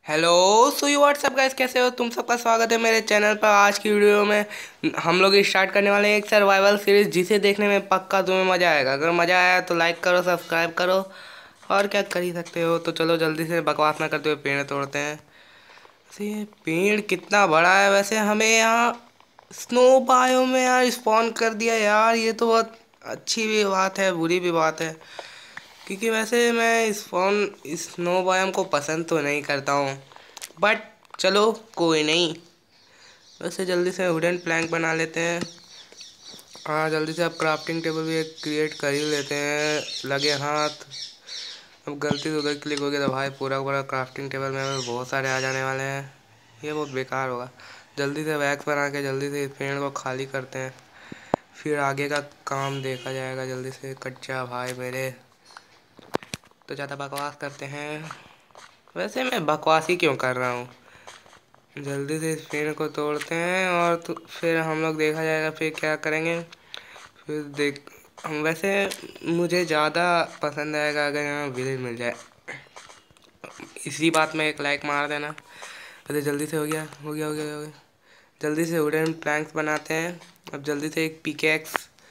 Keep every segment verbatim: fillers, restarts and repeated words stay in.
Hello. So you what's up guys, कैसे हो तुम? सबका स्वागत है मेरे चैनल पर। आज की वीडियो में हम लोग स्टार्ट करने वाले हैं एक सर्वाइवल सीरीज, जिसे देखने में पक्का तुम्हें मज़ा आएगा। अगर मज़ा आया तो लाइक करो, सब्सक्राइब करो, और क्या कर ही सकते हो। तो चलो जल्दी से बकवास ना करते हुए पेड़ तोड़ते हैं। वैसे ये पेड़ कितना बड़ा है। वैसे हमें यहाँ स्नो बायो में यार स्पॉन कर दिया यार। ये तो बहुत अच्छी भी बात है, बुरी भी बात है, क्योंकि वैसे मैं इस फोन स्नो बायोम को पसंद तो नहीं करता हूँ, बट चलो कोई नहीं। वैसे जल्दी से वुडन प्लैंक बना लेते हैं। हाँ, जल्दी से अब क्राफ्टिंग टेबल भी एक क्रिएट कर ही लेते हैं, लगे हाथ। अब गलती से उधर क्लिक हो गया तो भाई पूरा पूरा क्राफ्टिंग टेबल में हमें बहुत सारे आ जाने वाले हैं। ये बहुत बेकार होगा। जल्दी से वैक्स बना के जल्दी से इस पेड़ को खाली करते हैं, फिर आगे का काम देखा जाएगा। जल्दी से कच्चा भाई मेरे। तो ज़्यादा बकवास करते हैं। वैसे मैं बकवास ही क्यों कर रहा हूँ। जल्दी से इस पेड़ को तोड़ते हैं और तो फिर हम लोग देखा जाएगा फिर क्या करेंगे। फिर देख हम वैसे मुझे ज़्यादा पसंद आएगा अगर यहाँ विलेज मिल जाए। इसी बात में एक लाइक मार देना। वैसे जल्दी से हो गया हो गया हो गया हो गया। जल्दी से वुडन प्लैंक्स बनाते हैं। अब जल्दी से एक pickaxe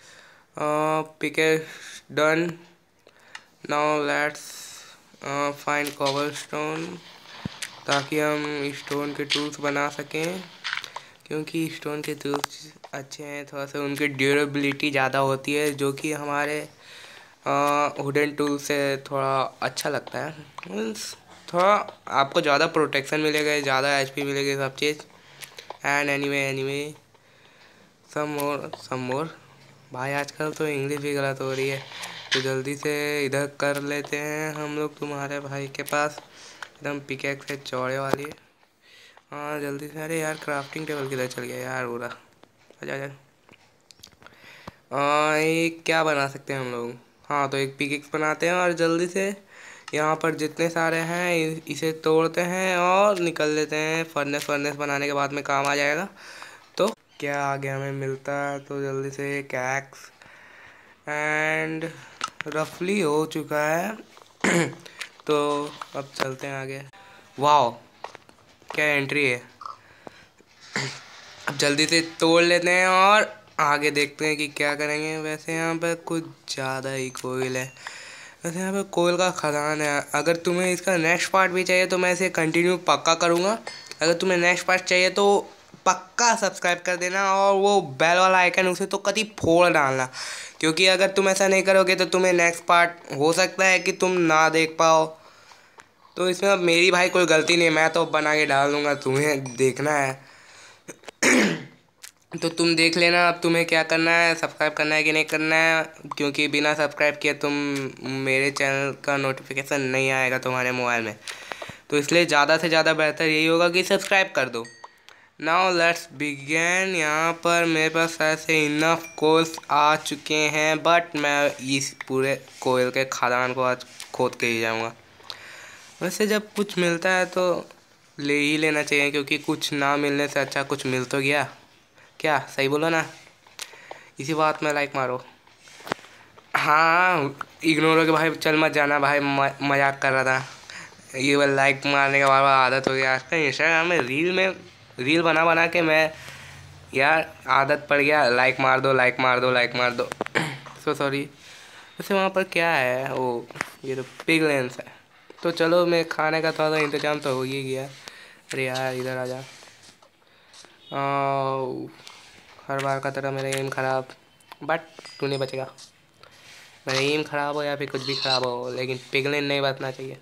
pickaxe done. Now let's find cobblestone, ताकि हम स्टोन के टूल्स बना सकें। क्योंकि स्टोन के टूल्स अच्छे हैं, थोड़ा सा उनकी ड्यूरेबिलिटी ज़्यादा होती है, जो कि हमारे वुडन टूल से थोड़ा अच्छा लगता है। मीन्स थोड़ा आपको ज़्यादा प्रोटेक्शन मिलेगा, ज़्यादा एचपी मिलेगी, सब चीज़। And anyway anyway some more some more भाई आजकल तो इंग्लिश भी गलत हो रही है। तो जल्दी से इधर कर लेते हैं हम लोग तुम्हारे भाई के पास एकदम पिकेक्स है चौड़े वाली। हाँ जल्दी से। अरे यार क्राफ्टिंग टेबल किधर चल गया यार पूरा। अच्छा अच्छा। हाँ एक क्या बना सकते हैं हम लोग। हाँ तो एक पिकेक्स बनाते हैं और जल्दी से यहाँ पर जितने सारे हैं इ- इसे तोड़ते हैं और निकल लेते हैं। फर्नेस फर्नेस बनाने के बाद में काम आ जाएगा। तो क्या आगे हमें मिलता है, तो जल्दी से कैक्स एंड रफली हो चुका है। तो अब चलते हैं आगे। वाह क्या एंट्री है। अब जल्दी से तोड़ लेते हैं और आगे देखते हैं कि क्या करेंगे। वैसे यहाँ पर कुछ ज़्यादा ही कोयल है। वैसे यहाँ पे कोयल का खदान है। अगर तुम्हें इसका नेक्स्ट पार्ट भी चाहिए तो मैं इसे कंटिन्यू पक्का करूँगा। अगर तुम्हें नेक्स्ट पार्ट चाहिए तो पक्का सब्सक्राइब कर देना, और वो बेल वाला आइकन उसे तो कभी फोड़ डालना, क्योंकि अगर तुम ऐसा नहीं करोगे तो तुम्हें नेक्स्ट पार्ट हो सकता है कि तुम ना देख पाओ। तो इसमें अब मेरी भाई कोई गलती नहीं है, मैं तो बना के डाल दूँगा, तुम्हें देखना है। तो तुम देख लेना अब तुम्हें क्या करना है, सब्सक्राइब करना है कि नहीं करना है, क्योंकि बिना सब्सक्राइब किए तुम मेरे चैनल का नोटिफिकेशन नहीं आएगा तुम्हारे मोबाइल में। तो इसलिए ज़्यादा से ज़्यादा बेहतर यही होगा कि सब्सक्राइब कर दो। Now let's begin. यहाँ पर मेरे पास ऐसे इनफ कोल्स आ चुके हैं, बट मैं इस पूरे कोयल के खदान को आज खोद के ही जाऊँगा। वैसे जब कुछ मिलता है तो ले ही लेना चाहिए, क्योंकि कुछ ना मिलने से अच्छा कुछ मिल तो गया। क्या सही बोलो ना? इसी बात में लाइक मारो। हाँ इग्नोर हो के भाई चल मत जाना भाई, मजाक कर रहा था। ये वाला लाइक मारने का बार बार आदत हो गया आजकल इंस्टाग्राम में। रील में रील बना बना के मैं यार आदत पड़ गया, लाइक मार दो लाइक मार दो लाइक मार दो। So sorry. वैसे वहाँ पर क्या है वो, ये तो पिग लेंस है। तो चलो मैं खाने का थोड़ा सा इंतजाम तो हो ही गया। अरे यार इधर आ जा। आओ, हर बार का तरह मेरा एम ख़राब, बट तू नहीं बचेगा। मेरा एम ख़राब हो या फिर कुछ भी ख़राब हो, लेकिन पिघले नहीं बचना चाहिए।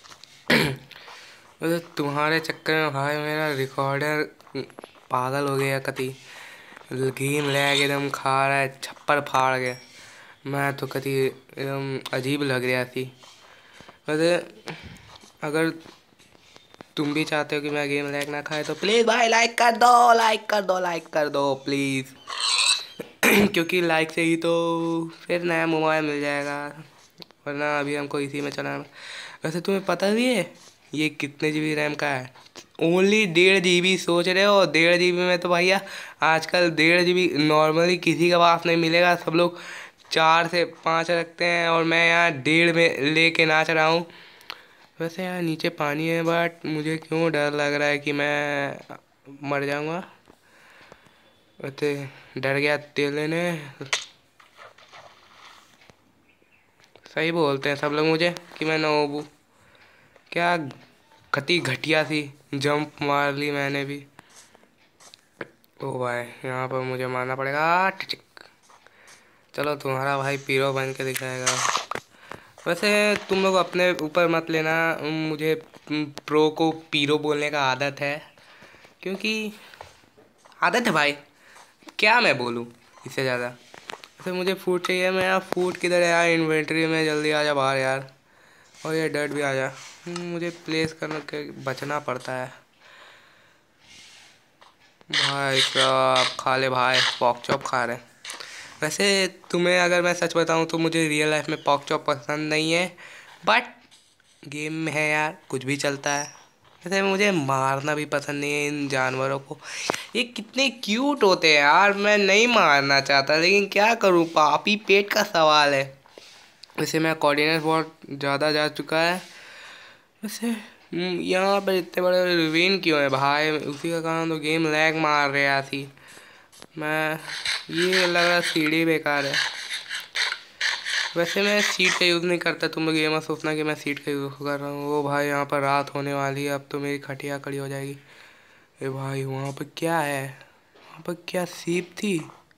वैसे तुम्हारे चक्कर में भाई मेरा रिकॉर्डर पागल हो गया कति। गेम लैग एकदम खा रहा है छप्पर फाड़ के। मैं तो कति एकदम अजीब लग रहा थी। वैसे अगर तुम भी चाहते हो कि मैं गेम लैग ना खाए तो प्लीज़ भाई लाइक कर दो लाइक कर दो लाइक कर दो प्लीज़। क्योंकि लाइक से ही तो फिर नया मोबाइल मिल जाएगा, वरना अभी हमको इसी में चलाना। वैसे तुम्हें पता भी है ये कितने जी बी रैम का है? ओनली डेढ़ जी बी। सोच रहे हो डेढ़ जी बी में? तो भैया आजकल डेढ़ जी बी नॉर्मली किसी के पास नहीं मिलेगा, सब लोग चार से पाँच रखते हैं, और मैं यहाँ डेढ़ में ले के नाच रहा हूँ। वैसे यार नीचे पानी है, बट मुझे क्यों डर लग रहा है कि मैं मर जाऊंगा। वैसे डर गया तेल लेने। सही बोलते हैं सब लोग मुझे कि मैं नोबू। क्या खती घटिया सी जंप मार ली मैंने भी। ओ भाई यहाँ पर मुझे मारना पड़ेगा। टिचिक। चलो तुम्हारा भाई पीरो बन के दिखाएगा। वैसे तुम लोग अपने ऊपर मत लेना, मुझे प्रो को पीरो बोलने का आदत है, क्योंकि आदत है भाई। क्या मैं बोलूँ इससे ज़्यादा। वैसे मुझे फूड चाहिए। मैं यार फूड किधर है यार, इन्वेंट्री में जल्दी आ जा बाहर यार। और ये डर्ट भी आ जा। मुझे प्लेस करने के बचना पड़ता है। भाई साहब खा ले भाई, पॉक चॉप खा रहे। वैसे तुम्हें अगर मैं सच बताऊं तो मुझे रियल लाइफ में पॉक चॉप पसंद नहीं है, बट गेम में है यार, कुछ भी चलता है। वैसे मुझे मारना भी पसंद नहीं है इन जानवरों को। ये कितने क्यूट होते हैं यार, मैं नहीं मारना चाहता लेकिन क्या करूं, पापी पेट का सवाल है। वैसे मैं कोऑर्डिनेट बहुत ज़्यादा जा चुका है। वैसे हम्म, यहाँ पर इतने बड़े रिवीन क्यों है भाई, उसी का कारण तो गेम लैग मार रहा थी। मैं ये लग रहा सीढ़ी बेकार है। वैसे मैं सीट का यूज़ नहीं करता, तुम लोग ये मत सोचना कि मैं सीट का यूज़ कर रहा हूँ। वो भाई यहाँ पर रात होने वाली है, अब तो मेरी खटिया खड़ी हो जाएगी। ए भाई वहाँ पर क्या है, वहाँ पर क्या सीप थी।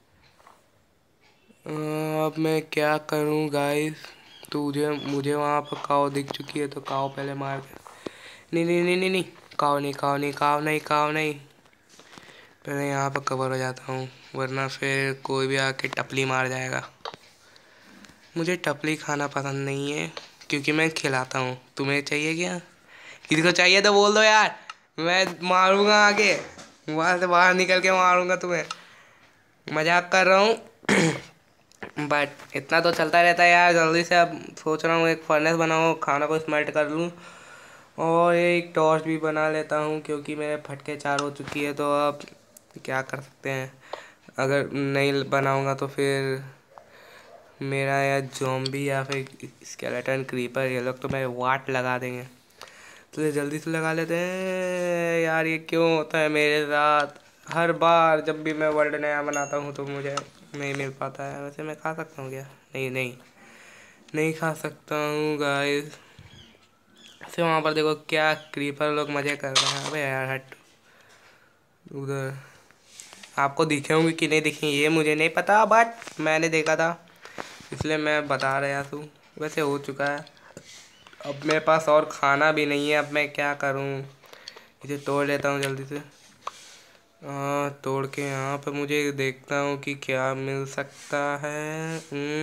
अ, अब मैं क्या करूँ गाइस। तो मुझे मुझे वहाँ पर काव दिख चुकी है, तो काव पहले मार के। नहीं नहीं नहीं नहीं नहीं, काव नहीं काव नहीं काव नहीं काव नहीं। पहले यहाँ पर कवर हो जाता हूँ, वरना फिर कोई भी आके टपली मार जाएगा। मुझे टपली खाना पसंद नहीं है, क्योंकि मैं खिलाता हूँ। तुम्हें चाहिए क्या? किसी को चाहिए तो बोल दो यार, मैं मारूंगा आगे, वहाँ से बाहर निकल के मारूंगा तुम्हें। मजाक कर रहा हूँ। बट इतना तो चलता रहता है यार। जल्दी से अब सोच रहा हूँ एक फर्नेस बनाऊँ, खाना को स्मेल्ट कर लूँ, और एक टॉर्च भी बना लेता हूँ, क्योंकि मेरे फटके चार हो चुकी है। तो अब क्या कर सकते हैं, अगर नहीं बनाऊँगा तो फिर मेरा या ज़ॉम्बी या फिर स्केलेटन क्रीपर ये लोग तो मेरे वाट लगा देंगे। तो ये जल्दी से लगा लेते हैं यार। ये क्यों होता है मेरे साथ हर बार, जब भी मैं वर्ल्ड नया बनाता हूँ तो मुझे नहीं मिल पाता है। वैसे मैं खा सकता हूँ क्या? नहीं नहीं नहीं खा सकता हूँ गाइस। ऐसे वहाँ पर देखो क्या क्रीपर लोग मज़े कर रहे हैं। अबे यार हट उधर। आपको दिखे होंगे कि नहीं दिखे ये मुझे नहीं पता, बट मैंने देखा था इसलिए मैं बता रहा हूँ। वैसे हो चुका है, अब मेरे पास और खाना भी नहीं है। अब मैं क्या करूँ, इसे तोड़ लेता हूँ जल्दी से। आ, तोड़ के यहाँ पर मुझे देखता हूँ कि क्या मिल सकता है।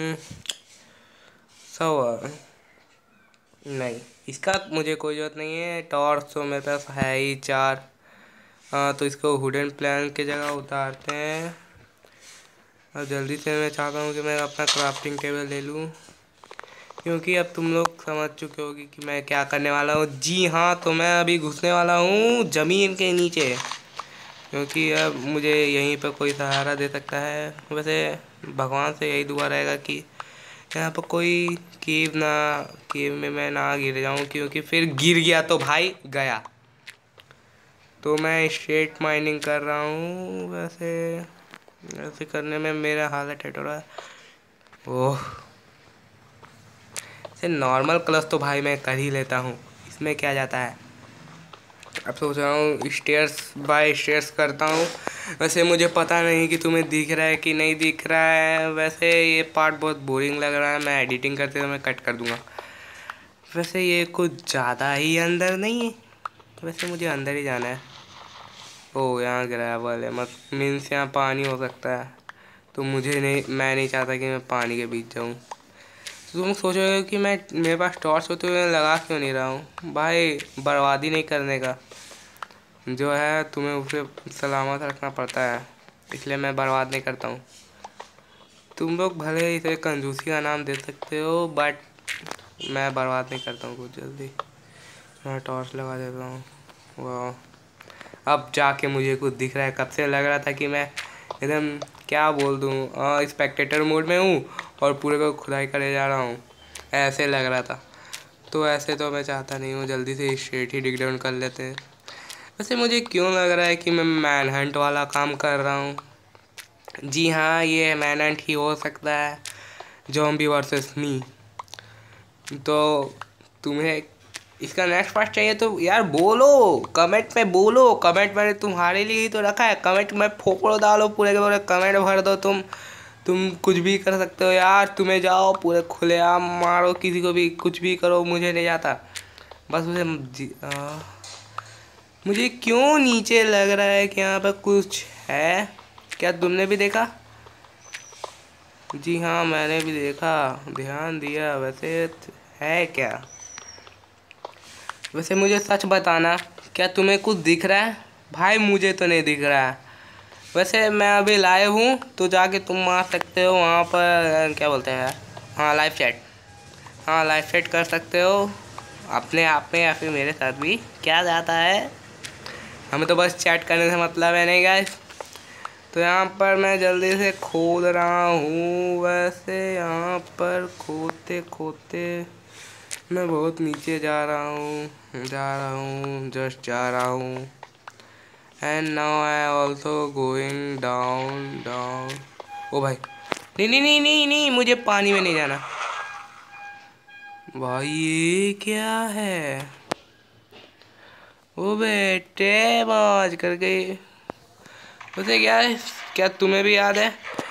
सवा नहीं, इसका मुझे कोई ज़रूरत नहीं है। टॉर्च तो मेरे पास है ही चार। हाँ तो इसको वुडन प्लैंक की जगह उतारते हैं। और जल्दी से मैं चाहता हूँ कि मैं अपना क्राफ्टिंग टेबल ले लूँ, क्योंकि अब तुम लोग समझ चुके होगी कि मैं क्या करने वाला हूँ। जी हाँ, तो मैं अभी घुसने वाला हूँ ज़मीन के नीचे, क्योंकि अब मुझे यहीं पर कोई सहारा दे सकता है। वैसे भगवान से यही दुआ रहेगा कि यहाँ पर कोई कीव ना कीव में मैं ना गिर जाऊँ, क्योंकि फिर गिर गया तो भाई गया। तो मैं स्ट्रेट माइनिंग कर रहा हूँ। वैसे ऐसे करने में मेरा हालत है थोड़ा। ओह, से नॉर्मल क्लच तो भाई मैं कर ही लेता हूँ, इसमें क्या जाता है। अब सोच रहा हूँ स्टेयर्स बाय स्टेयर्स करता हूँ। वैसे मुझे पता नहीं कि तुम्हें दिख रहा है कि नहीं दिख रहा है। वैसे ये पार्ट बहुत बोरिंग लग रहा है, मैं एडिटिंग करते हुए मैं कट कर दूँगा। वैसे ये कुछ ज़्यादा ही अंदर नहीं है, वैसे मुझे अंदर ही जाना है। ओह यहाँ ग्रेवल है, मत मीन्स यहाँ पानी हो सकता है। तो मुझे नहीं, मैं नहीं चाहता कि मैं पानी के बीच जाऊँ। तो तुम सोचोगे कि मैं मेरे पास टॉर्च होते हुए लगा क्यों नहीं रहा हूँ। भाई बर्बादी नहीं करने का जो है, तुम्हें उसे सलामत रखना पड़ता है, इसलिए मैं बर्बाद नहीं करता हूँ। तुम लोग भले इसे कंजूसी का नाम दे सकते हो, बट मैं बर्बाद नहीं करता हूँ कुछ जल्दी। मैं टॉर्च लगा देता हूँ। वाह, अब जाके मुझे कुछ दिख रहा है। कब से लग रहा था कि मैं एकदम क्या बोल दूँ, स्पेक्टेटर मोड में हूँ और पूरे को खुदाई करे जा रहा हूँ, ऐसे लग रहा था। तो ऐसे तो मैं चाहता नहीं हूँ, जल्दी से स्ट्रेट ही डिग डाउन कर लेते हैं। वैसे मुझे क्यों लग रहा है कि मैं मैन हंट वाला काम कर रहा हूँ। जी हाँ, ये मैन हंट ही हो सकता है, ज़ॉम्बी वर्सेस मी। तो तुम्हें इसका नेक्स्ट पार्ट चाहिए तो यार बोलो, कमेंट में बोलो। कमेंट मैंने तुम्हारे लिए ही तो रखा है, कमेंट में फोकड़ो डालो, पूरे के पूरे कमेंट भर दो। तुम तुम कुछ भी कर सकते हो यार, तुम्हें जाओ पूरे खुलेआम मारो किसी को भी, कुछ भी करो, मुझे नहीं जाता। बस मुझे आ, मुझे क्यों नीचे लग रहा है कि यहाँ पर कुछ है। क्या तुमने भी देखा? जी हाँ, मैंने भी देखा, ध्यान दिया। वैसे है क्या? वैसे मुझे सच बताना, क्या तुम्हें कुछ दिख रहा है? भाई मुझे तो नहीं दिख रहा है। वैसे मैं अभी लाइव हूँ, तो जाके तुम मार सकते हो वहाँ पर, क्या बोलते हैं यार, हाँ लाइव चैट, हाँ लाइव चैट कर सकते हो अपने आप में, या फिर मेरे साथ भी, क्या जाता है, हमें तो बस चैट करने से मतलब है, नहीं गाइस। तो यहाँ पर मैं जल्दी से खोद रहा हूँ। वैसे यहाँ पर खोदते खोदते मैं बहुत नीचे जा रहा हूँ, जा रहा हूँ, जस्ट जा रहा हूँ। And now I also going down down. ओ भाई, नहीं नहीं नहीं नहीं नहीं, मुझे पानी में नहीं जाना भाई। ये क्या है? ओ बेटे मौज कर गई। वैसे क्या है, क्या तुम्हें भी याद है